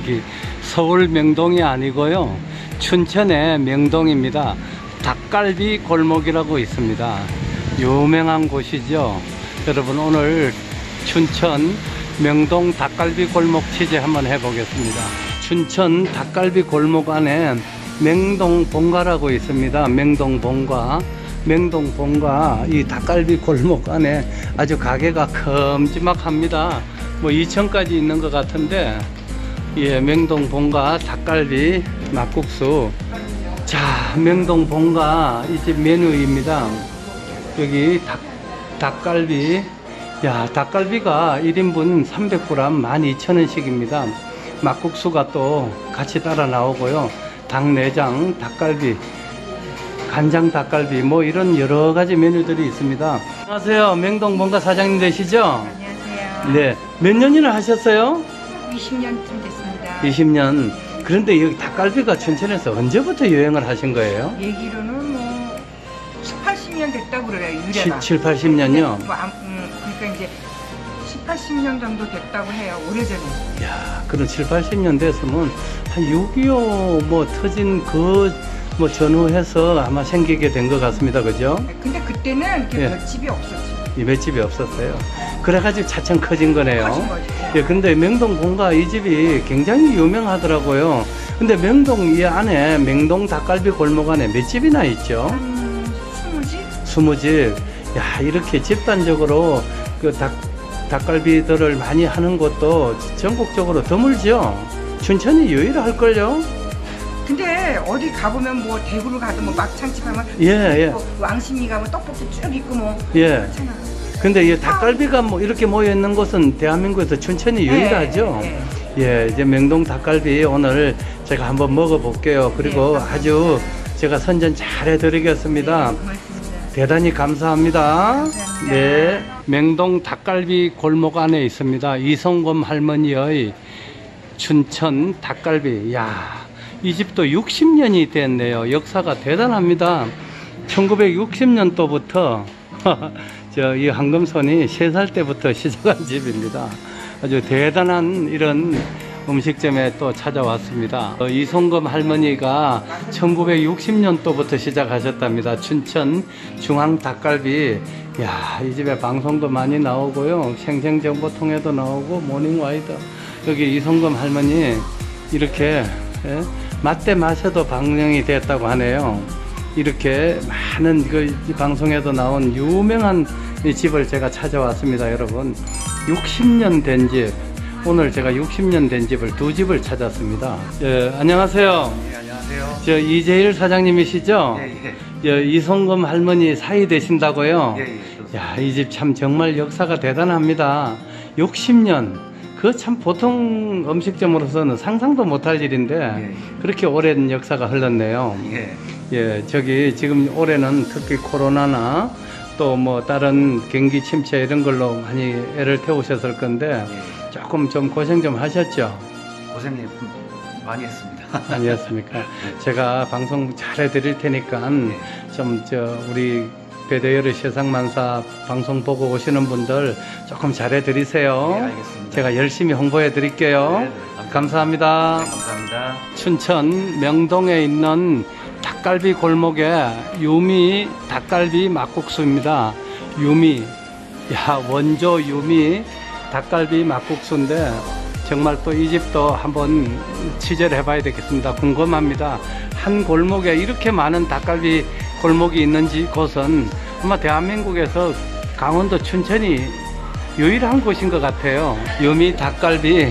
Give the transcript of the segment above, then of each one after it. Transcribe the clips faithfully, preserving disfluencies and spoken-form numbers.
여기 서울 명동이 아니고요, 춘천의 명동입니다. 닭갈비 골목이라고 있습니다. 유명한 곳이죠. 여러분, 오늘 춘천 명동 닭갈비 골목 취재 한번 해보겠습니다. 춘천 닭갈비 골목 안에 명동 본가라고 있습니다. 명동 본가. 명동 본가 이 닭갈비 골목 안에 아주 가게가 큼지막합니다. 뭐 이천 가지 있는 것 같은데, 예, 명동 본가 닭갈비 막국수. 자, 명동 본가 이 집 메뉴입니다. 여기 닭, 닭갈비. 야, 닭갈비가 일 인분 삼백 그램 만 이천 원씩입니다. 막국수가 또 같이 따라 나오고요. 닭내장, 닭갈비, 간장 닭갈비, 뭐 이런 여러 가지 메뉴들이 있습니다. 안녕하세요. 명동 본가 사장님 되시죠? 안녕하세요. 네. 몇 년이나 하셨어요? 이십 년쯤 됐습니다. 이십 년. 그런데 여기 닭갈비가 춘천에서 언제부터 유행을 하신 거예요? 얘기로는 뭐 칠, 팔십 년 됐다고 그래요. 유래가. 칠, 팔십 년이요? 뭐, 아, 음, 그러니까 이제 칠, 팔십 년 정도 됐다고 해요. 오래전에. 야, 그럼 칠, 팔십 년 됐으면 한 육이오 뭐 터진 그 뭐 전후해서 아마 생기게 된 것 같습니다. 그죠? 근데 그때는 이렇게 예. 맷집이 없었지. 이 맷집이 없었어요. 그래가지고 차츰 커진 거네요. 커진 거지. 예, 근데 명동 본가 이 집이 굉장히 유명하더라고요. 근데 명동 이 안에 명동 닭갈비 골목 안에 몇 집이나 있죠? 한 스무 집? 스무 집. 야, 이렇게 집단적으로 그 닭, 닭갈비들을 많이 하는 곳도 전국적으로 드물죠? 춘천이 유일할걸요? 근데 어디 가보면 뭐 대구를 가도 뭐 막창집 하면 예, 예. 뭐 왕십리 가면 떡볶이 쭉 있고 뭐 예. 그렇잖아. 근데 이 닭갈비가 뭐 이렇게 모여 있는 곳은 대한민국에서 춘천이 유일하죠. 네, 예, 이제 명동 닭갈비 오늘 제가 한번 먹어볼게요. 그리고 네, 아주 제가 선전 잘 해드리겠습니다. 네, 고맙습니다. 대단히 감사합니다. 감사합니다. 네, 명동 닭갈비 골목 안에 있습니다. 이성검 할머니의 춘천 닭갈비. 야, 이 집도 육십 년이 됐네요. 역사가 대단합니다. 천구백육십 년도부터 저 이 황금손이 세 살 때부터 시작한 집입니다. 아주 대단한 이런 음식점에 또 찾아왔습니다. 어, 이송금 할머니가 천구백육십 년도부터 시작하셨답니다. 춘천 중앙 닭갈비. 야, 이 집에 방송도 많이 나오고요. 생생정보통에도 나오고 모닝와이드. 여기 이송금 할머니 이렇게, 예? 맛대 맛에도 방영이 됐다고 하네요. 이렇게 많은 그 방송에도 나온 유명한 이 집을 제가 찾아왔습니다. 여러분, 육십 년 된 집, 오늘 제가 육십 년 된 집을 두 집을 찾았습니다. 예, 안녕하세요. 예, 안녕하세요. 저 이재일 사장님이시죠? 예, 예, 이송금 할머니 사이 되신다고요? 예, 예, 그렇습니다. 야, 이 집 참 정말 역사가 대단합니다. 육십 년. 그 참 보통 음식점으로서는 상상도 못할 일인데, 예. 그렇게 오랜 역사가 흘렀네요. 예, 예, 저기 지금 올해는 특히 코로나나 또 뭐 다른 경기 침체 이런 걸로 많이 애를 태우셨을 건데, 예. 조금 좀 고생 좀 하셨죠? 고생 많이 했습니다. 아니었습니까? 제가 방송 잘 해드릴 테니까 좀 저 우리 배대열의 세상만사 방송 보고 오시는 분들 조금 잘 해드리세요. 네, 알겠습니다. 제가 열심히 홍보해 드릴게요. 네, 네, 감사합니다. 네, 감사합니다. 춘천 명동에 있는 닭갈비 골목에 유미 닭갈비 막국수입니다. 유미, 야, 원조 유미 닭갈비 막국수인데 정말 또 이 집도 한번 취재를 해봐야 되겠습니다. 궁금합니다. 한 골목에 이렇게 많은 닭갈비 골목이 있는지 곳은 아마 대한민국에서 강원도 춘천이 유일한 곳인 것 같아요. 유미 닭갈비,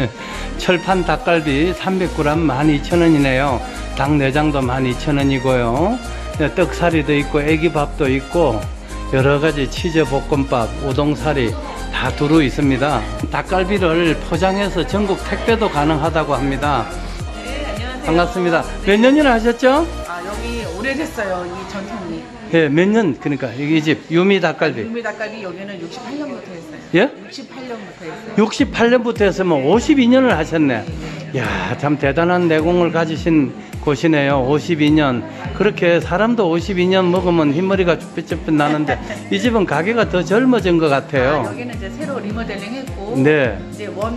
철판 닭갈비 삼백 그램 만 이천 원이네요. 닭내장도 만 이천 원이고요. 떡사리도 있고 애기밥도 있고 여러가지 치즈 볶음밥, 우동사리 다 두루 있습니다. 닭갈비를 포장해서 전국 택배도 가능하다고 합니다. 네, 안녕하세요. 반갑습니다. 몇 년이나 하셨죠? 아, 여기 오래됐어요, 이 전통이. 예, 몇 년, 그러니까 여기 이 집 유미 닭갈비. 육미 닭갈비 여기는 육십팔 년부터 했어요. 예? 육십팔 년부터 했어요. 육십팔 년부터 했으면 오십이 년을 하셨네. 야, 참 대단한 내공을 가지신 곳이네요. 오십이 년. 그렇게 사람도 오십이 년 먹으면 흰머리가 쭈뼛쭈뼛 나는데 이 집은 가게가 더 젊어진 것 같아요. 아, 여기는 이제 새로 리모델링 했고, 네. 이제 원 헬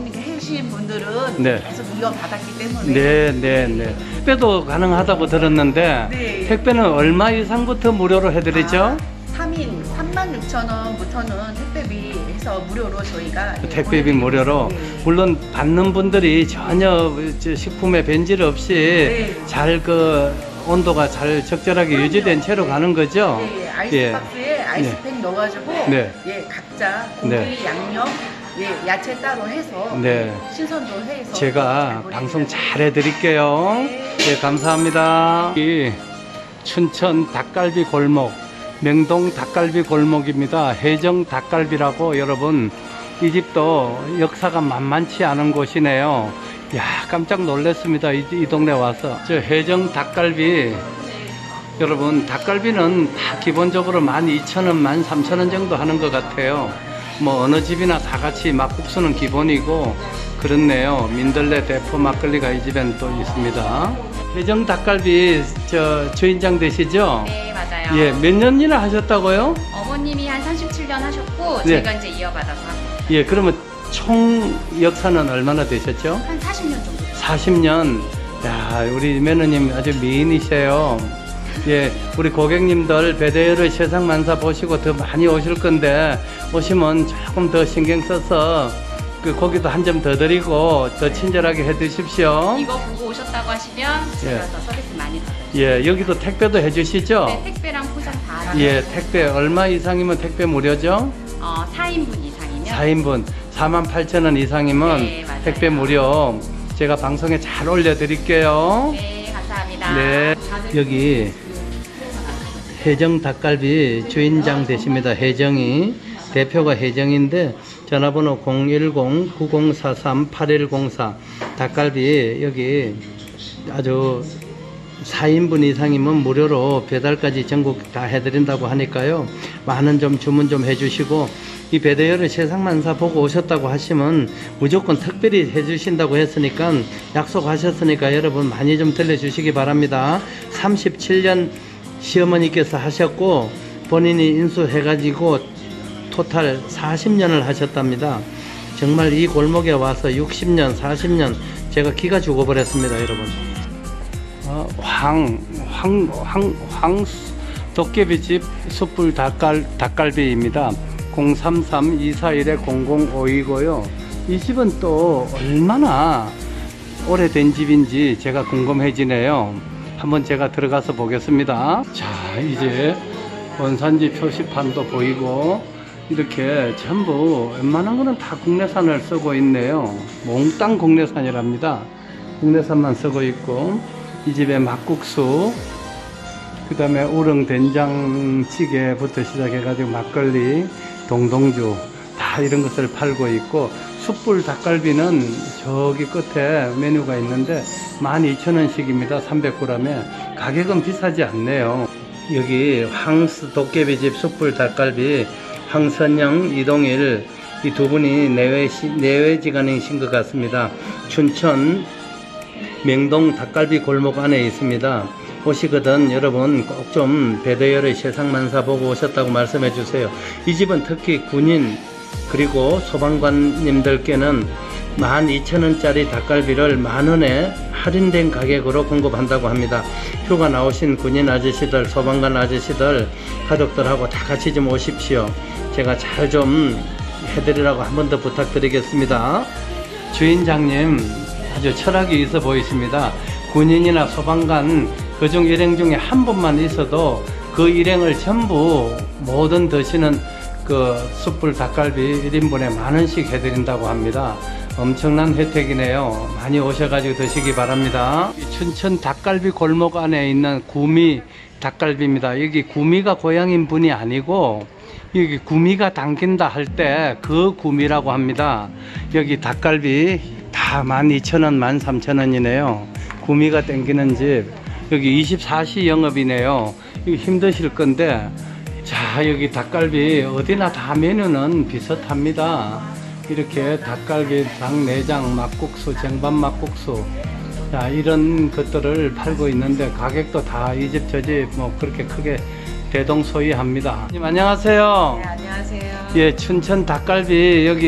오신 분들은 네. 계속 이어받았기 때문에 네, 네, 네. 택배도 가능하다고 들었는데 네. 택배는 얼마 이상부터 무료로 해드리죠? 아, 삼 인 삼만 육천 원부터는 택배비 해서 무료로 저희가 예, 택배비 보내드리고 무료로. 있습니다. 네. 물론 받는 분들이 전혀 저 식품에 변질 없이 네. 잘 그 온도가 잘 적절하게 그럼요. 유지된 채로 네. 가는 거죠? 예, 아이스 예. 박스에 아이스팩 넣어가지고 네. 예, 각자 고기, 네. 양념, 예, 야채 따로 해서 네. 신선도 해서 제가 잘 방송 보내드려요. 잘 해드릴게요. 네. 예, 감사합니다. 이 춘천 닭갈비 골목, 명동 닭갈비 골목입니다. 해정 닭갈비라고 여러분, 이 집도 역사가 만만치 않은 곳이네요. 야, 깜짝 놀랐습니다. 이, 이 동네 와서. 저 해정 닭갈비, 여러분, 닭갈비는 다 기본적으로 만 이천 원, 만 삼천 원 정도 하는 것 같아요. 뭐 어느 집이나 다 같이 막국수는 기본이고 그렇네요. 민들레 대포 막걸리가 이 집엔 또 있습니다. 해정 닭갈비 저 주인장 되시죠? 네, 맞아요. 예, 몇 년이나 하셨다고요? 어머님이 한 삼십칠 년 하셨고 네. 제가 이제 이어받아서 하고 예, 그러면 총 역사는 얼마나 되셨죠? 한 사십 년 정도 됐어요. 사십 년. 야, 우리 매너님 아주 미인이세요. 예, 우리 고객님들 배대열의 세상 만사 보시고 더 많이 오실 건데 오시면 조금 더 신경 써서 그 고기도 한 점 더 드리고 더 친절하게 해 드십시오. 이거 보고 오셨다고 하시면 제가 더 서비스 많이 받아요. 예, 여기도 택배도 해 주시죠? 네, 택배랑 포장 다 하고 예, 택배 얼마 이상이면 택배 무료죠? 어, 사 인분 이상이면 사 인분 사만 팔천 원 이상이면 네, 맞아요. 택배 무료. 제가 방송에 잘 올려 드릴게요. 네, 감사합니다. 네, 여기 해정 닭갈비 주인장 되십니다. 해정이 대표가 해정인데 전화번호 공일공 구공사삼 팔일공사. 닭갈비 여기 아주 사 인분 이상이면 무료로 배달까지 전국 다 해드린다고 하니까요. 많은 좀 주문 좀 해주시고, 이 배대열의 세상만사 보고 오셨다고 하시면 무조건 특별히 해주신다고 했으니까 약속하셨으니까 여러분 많이 좀 들려주시기 바랍니다. 삼십칠 년 시어머니께서 하셨고 본인이 인수해가지고 토탈 사십 년을 하셨답니다. 정말 이 골목에 와서 육십 년, 사십 년 제가 기가 죽어버렸습니다, 여러분. 어, 황, 황, 황, 황 도깨비집 숯불 닭갈, 닭갈비입니다. 공삼삼 이사일 공공오이고요. 이 집은 또 얼마나 오래된 집인지 제가 궁금해지네요. 한번 제가 들어가서 보겠습니다. 자, 이제 원산지 표시판도 보이고 이렇게 전부 웬만한 거는 다 국내산을 쓰고 있네요. 몽땅 국내산이랍니다. 국내산만 쓰고 있고, 이 집에 막국수, 그 다음에 우렁 된장찌개부터 시작해가지고 막걸리, 동동주 다 이런 것을 팔고 있고, 숯불 닭갈비는 저기 끝에 메뉴가 있는데 만 이천 원씩입니다. 삼백 그램에. 가격은 비싸지 않네요. 여기 황스 도깨비집 숯불 닭갈비 황선영, 이동일 이 두 분이 내외, 내외지간이신 것 같습니다. 춘천 명동 닭갈비 골목 안에 있습니다. 오시거든 여러분 꼭 좀 배대열의 세상만사 보고 오셨다고 말씀해 주세요. 이 집은 특히 군인 그리고 소방관님들께는 만 이천 원짜리 닭갈비를 만 원에 할인된 가격으로 공급한다고 합니다. 휴가 나오신 군인 아저씨들, 소방관 아저씨들, 가족들하고 다 같이 좀 오십시오. 제가 잘 좀 해드리라고 한 번 더 부탁드리겠습니다. 주인장님 아주 철학이 있어 보이십니다. 군인이나 소방관 그중 일행 중에 한 분만 있어도 그 일행을 전부 모든 드시는 그 숯불 닭갈비 일 인분에 만 원씩 해드린다고 합니다. 엄청난 혜택이네요. 많이 오셔가지고 드시기 바랍니다. 춘천 닭갈비 골목 안에 있는 구미 닭갈비입니다. 여기 구미가 고향인 분이 아니고 여기 구미가 당긴다 할 때 그 구미라고 합니다. 여기 닭갈비 다 만 이천 원, 만 삼천 원이네요. 구미가 땡기는 집. 여기 이십사 시 영업이네요. 이거 힘드실 건데, 자, 여기 닭갈비 어디나 다 메뉴는 비슷합니다. 이렇게 닭갈비, 닭내장, 막국수, 쟁반 막국수, 자, 이런 것들을 팔고 있는데 가격도 다 이 집 저 집 뭐 그렇게 크게 대동소이합니다. 안녕하세요. 네, 안녕하세요. 예, 춘천 닭갈비 여기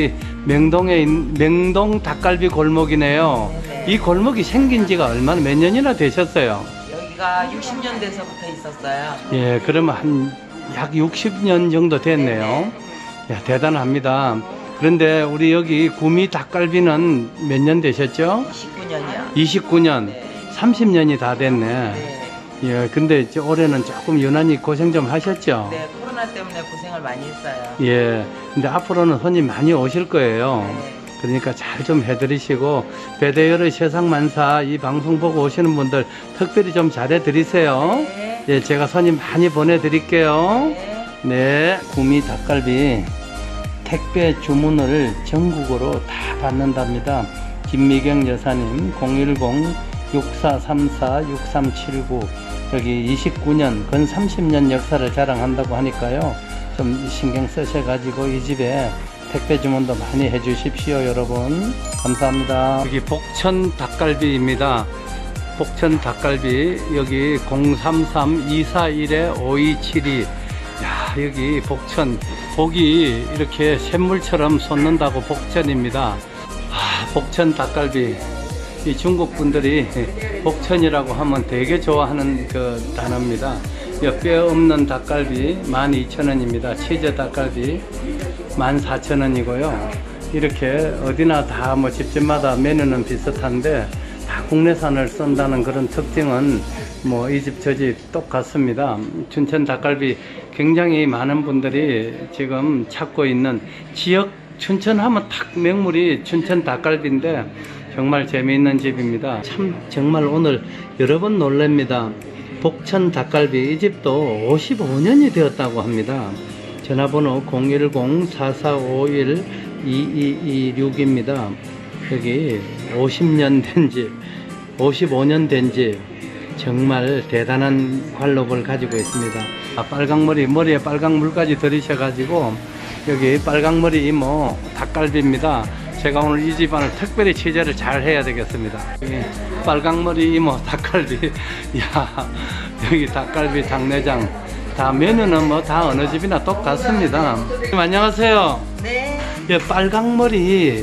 명동에 있, 명동 닭갈비 골목이네요. 네. 이 골목이 생긴 지가 얼마나 몇 년이나 되셨어요? 여기가 육십 년대서부터 있었어요. 예, 그러면 한 약 육십 년 정도 됐네요. 네, 야, 대단합니다. 그런데 우리 여기 구미 닭갈비는 몇 년 되셨죠? 이십구 년이요. 이십구 년, 네. 삼십 년이 다 됐네. 네. 예, 근데 이제 올해는 조금 유난히 고생 좀 하셨죠? 네, 코로나 때문에 고생을 많이 했어요. 예, 근데 앞으로는 손님 많이 오실 거예요. 네. 그러니까 잘 좀 해드리시고, 배대열의 세상만사 이 방송 보고 오시는 분들 특별히 좀 잘해드리세요. 네. 예, 제가 손님 많이 보내드릴게요. 네. 네, 구미 닭갈비 택배 주문을 전국으로 다 받는답니다. 김미경 여사님 공일공 육사삼사 육삼칠구, 여기 이십구 년, 근 삼십 년 역사를 자랑한다고 하니까요. 좀 신경 쓰셔가지고 이 집에 택배 주문도 많이 해주십시오, 여러분. 감사합니다. 여기 복천 닭갈비입니다. 복천 닭갈비, 여기 공삼삼 이사일 오이칠이. 야, 여기 복천, 복이 이렇게 샘물처럼 솟는다고 복천입니다. 아, 복천 닭갈비. 이 중국 분들이 복천이라고 하면 되게 좋아하는 그 단어입니다. 뼈 없는 닭갈비 만 이천 원입니다. 치즈 닭갈비 만 사천 원이고요. 이렇게 어디나 다 뭐 집집마다 메뉴는 비슷한데 다 국내산을 쓴다는 그런 특징은 뭐 이 집 저 집 똑같습니다. 춘천 닭갈비 굉장히 많은 분들이 지금 찾고 있는 지역, 춘천 하면 딱 명물이 춘천 닭갈비인데 정말 재미있는 집입니다. 참 정말 오늘 여러 번 놀랍니다. 복천 닭갈비, 이 집도 오십오 년이 되었다고 합니다. 전화번호 공일공 사사오일 이이이육입니다. 여기 오십 년 된 집, 오십오 년 된 집, 정말 대단한 관록을 가지고 있습니다. 아, 빨강머리, 머리에 빨강물까지 들이셔가지고 여기 빨강머리 이모 닭갈비입니다. 제가 오늘 이 집안을 특별히 취재를 잘 해야 되겠습니다. 여기 빨강머리 이모 닭갈비. 야, 여기 닭갈비 장내장. 다 메뉴는 뭐 다 어느 집이나 똑같습니다. 안녕하세요. 네. 예, 빨강머리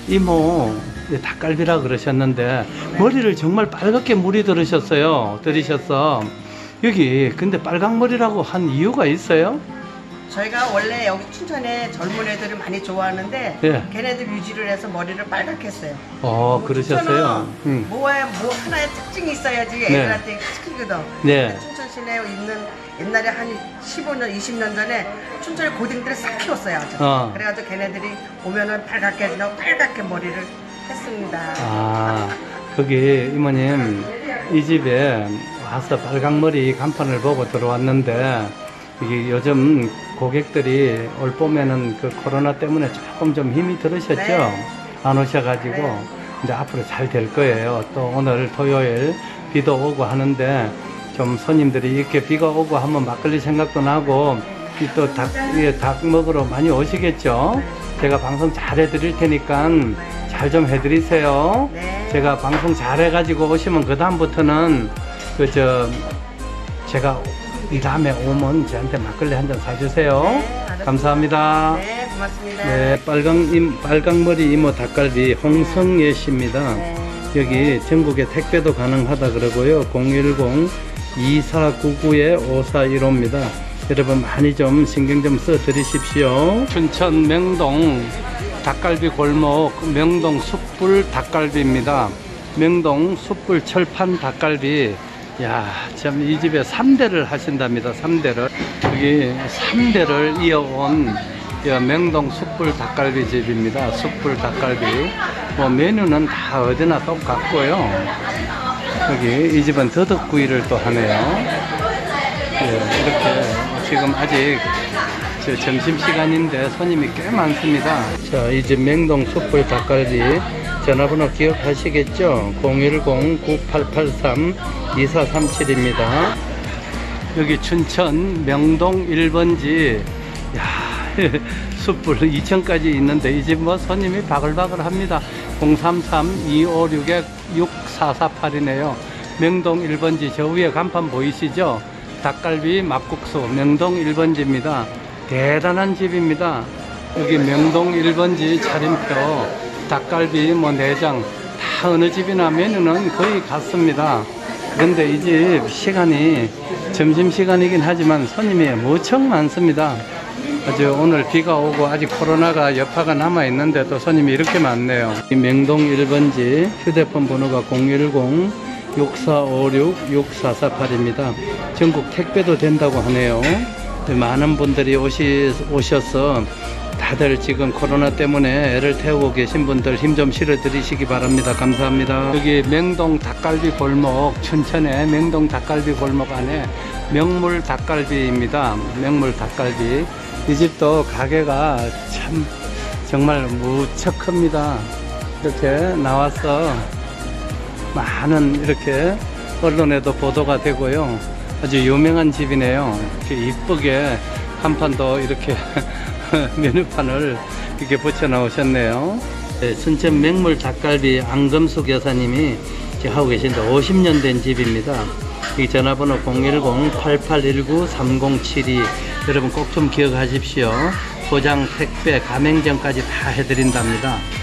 이모 닭갈비라 그러셨는데 머리를 정말 빨갛게 물이 들으셨어요. 들이셨어. 여기 근데 빨강머리라고 한 이유가 있어요? 저희가 원래 여기 춘천에 젊은 애들을 많이 좋아하는데 예. 걔네들 유지를 해서 머리를 빨갛게 했어요. 어, 그러셨어요. 음. 뭐에 뭐 하나의 특징이 있어야지 네. 애들한테 시키거든. 네. 춘천 시내에 있는 옛날에 한 십오 년, 이십 년 전에 춘천의 고딩들을 싹 키웠어요. 아주. 어. 그래가지고 걔네들이 오면은 빨갛게 해주려고 빨갛게 머리를 했습니다. 아, 거기 이모님 이 집에 와서 빨강머리 간판을 보고 들어왔는데 이게 요즘 고객들이 올 봄에는 그 코로나 때문에 조금 좀 힘이 들으셨죠? 네. 안 오셔가지고 네. 이제 앞으로 잘 될 거예요. 또 오늘 토요일 비도 오고 하는데 좀 손님들이 이렇게 비가 오고 하면 막걸리 생각도 나고 또 닭, 예, 닭 먹으러 많이 오시겠죠? 제가 방송 잘 해드릴 테니까 잘 좀 해드리세요. 네. 제가 방송 잘 해가지고 오시면 그 다음부터는 그 저 제가 이 다음에 오면 저한테 막걸리 한 잔 사주세요. 네, 알았습니다. 감사합니다. 네, 고맙습니다. 네, 빨강 임 빨강머리 이모 닭갈비 홍성예 씨입니다. 네. 여기 전국에 택배도 가능하다 그러고요. 공일공 이사구구 오사일오입니다. 여러분 많이 좀 신경 좀 써 드리십시오. 춘천 명동 닭갈비 골목 명동 숯불 닭갈비입니다. 명동 숯불 철판 닭갈비. 야, 참 이 집에 삼 대를 하신답니다. 삼 대를. 여기 삼 대를 이어온 명동 숯불 닭갈비 집입니다. 숯불 닭갈비. 뭐 메뉴는 다 어디나 똑같고요. 여기 이 집은 더덕구이를 또 하네요. 예, 이렇게 지금 아직 저 점심시간인데 손님이 꽤 많습니다. 자, 이 집 명동 숯불 닭갈비 전화번호 기억하시겠죠? 공일공 구팔팔삼 이사삼칠입니다. 여기 춘천 명동 일 번지. 야, 숯불 이 층까지 있는데 이 집 뭐 손님이 바글바글 합니다. 공삼삼 이오육 육사사팔이네요. 명동 일 번지 저 위에 간판 보이시죠? 닭갈비 막국수 명동 일 번지입니다. 대단한 집입니다. 여기 명동 일 번지 차림표 닭갈비 뭐 내장 다 어느 집이나 메뉴는 거의 같습니다. 그런데 이 집 시간이 점심시간이긴 하지만 손님이 무척 많습니다. 아주 오늘 비가 오고 아직 코로나가 여파가 남아있는데 또 손님이 이렇게 많네요. 이 명동 일 번지 휴대폰 번호가 공일공 육사오육 육사사팔입니다. 전국 택배도 된다고 하네요. 많은 분들이 오시, 오셔서 다들 지금 코로나 때문에 애를 태우고 계신 분들 힘 좀 실어 드리시기 바랍니다. 감사합니다. 여기 명동 닭갈비 골목, 춘천의 명동 닭갈비 골목 안에 명물 닭갈비입니다. 명물 닭갈비. 이 집도 가게가 참 정말 무척 큽니다. 이렇게 나와서 많은 이렇게 언론에도 보도가 되고요. 아주 유명한 집이네요. 이렇게 이쁘게 한 판 더 이렇게 메뉴판을 이렇게 붙여 나오셨네요. 네, 순천 명물 닭갈비 안금숙 여사님이 하고 계신데 오십 년 된 집입니다. 이 전화번호 공일공 팔팔일구 삼공칠이 여러분 꼭 좀 기억하십시오. 포장, 택배, 가맹점까지 다 해드린답니다.